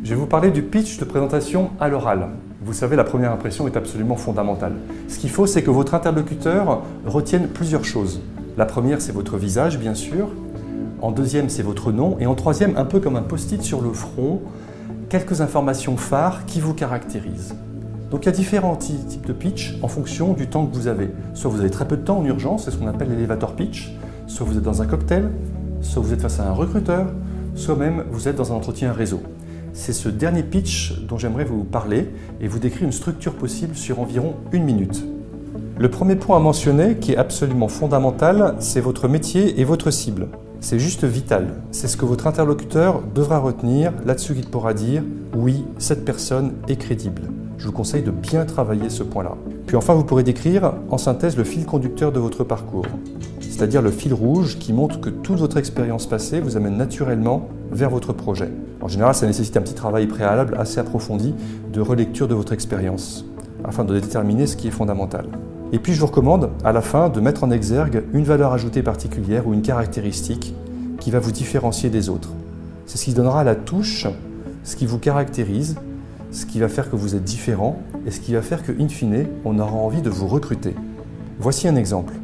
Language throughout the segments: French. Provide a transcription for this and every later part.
Je vais vous parler du pitch de présentation à l'oral. Vous savez, la première impression est absolument fondamentale. Ce qu'il faut, c'est que votre interlocuteur retienne plusieurs choses. La première, c'est votre visage, bien sûr. En deuxième, c'est votre nom. Et en troisième, un peu comme un post-it sur le front, quelques informations phares qui vous caractérisent. Donc il y a différents types de pitch en fonction du temps que vous avez. Soit vous avez très peu de temps en urgence, c'est ce qu'on appelle l'elevator pitch. Soit vous êtes dans un cocktail, soit vous êtes face à un recruteur, soit même vous êtes dans un entretien réseau. C'est ce dernier pitch dont j'aimerais vous parler et vous décrire une structure possible sur environ 1 minute. Le premier point à mentionner, qui est absolument fondamental, c'est votre métier et votre cible. C'est juste vital. C'est ce que votre interlocuteur devra retenir, là-dessus il pourra dire « oui, cette personne est crédible ». Je vous conseille de bien travailler ce point-là. Puis enfin, vous pourrez décrire en synthèse le fil conducteur de votre parcours, c'est-à-dire le fil rouge qui montre que toute votre expérience passée vous amène naturellement vers votre projet. En général, ça nécessite un petit travail préalable assez approfondi de relecture de votre expérience, afin de déterminer ce qui est fondamental. Et puis je vous recommande, à la fin, de mettre en exergue une valeur ajoutée particulière ou une caractéristique qui va vous différencier des autres. C'est ce qui donnera la touche, ce qui vous caractérise, ce qui va faire que vous êtes différent et ce qui va faire que, in fine, on aura envie de vous recruter. Voici un exemple.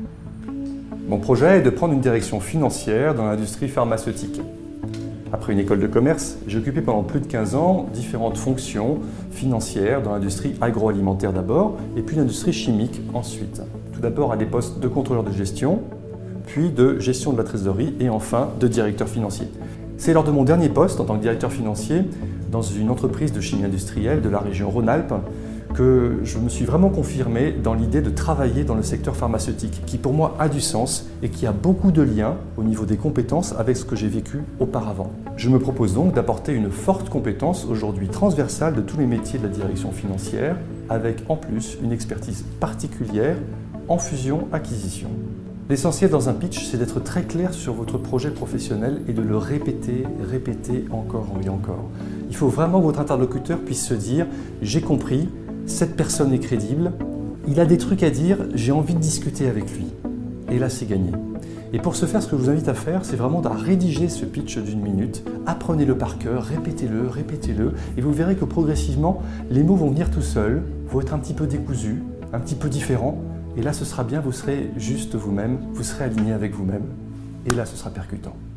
Mon projet est de prendre une direction financière dans l'industrie pharmaceutique. Après une école de commerce, j'ai occupé pendant plus de 15 ans différentes fonctions financières dans l'industrie agroalimentaire d'abord et puis l'industrie chimique ensuite. Tout d'abord à des postes de contrôleur de gestion, puis de gestion de la trésorerie et enfin de directeur financier. C'est lors de mon dernier poste en tant que directeur financier dans une entreprise de chimie industrielle de la région Rhône-Alpes que je me suis vraiment confirmé dans l'idée de travailler dans le secteur pharmaceutique, qui pour moi a du sens et qui a beaucoup de liens au niveau des compétences avec ce que j'ai vécu auparavant. Je me propose donc d'apporter une forte compétence aujourd'hui transversale de tous les métiers de la direction financière, avec en plus une expertise particulière en fusion-acquisition. L'essentiel dans un pitch, c'est d'être très clair sur votre projet professionnel et de le répéter encore et encore. Il faut vraiment que votre interlocuteur puisse se dire « j'ai compris, cette personne est crédible, il a des trucs à dire, j'ai envie de discuter avec lui ». Et là, c'est gagné. Et pour ce faire, ce que je vous invite à faire, c'est vraiment de rédiger ce pitch d'1 minute. Apprenez-le par cœur, répétez-le, et vous verrez que progressivement, les mots vont venir tout seuls, vont être un petit peu décousus, un petit peu différents, et là, ce sera bien, vous serez juste vous-même, vous serez aligné avec vous-même, et là, ce sera percutant.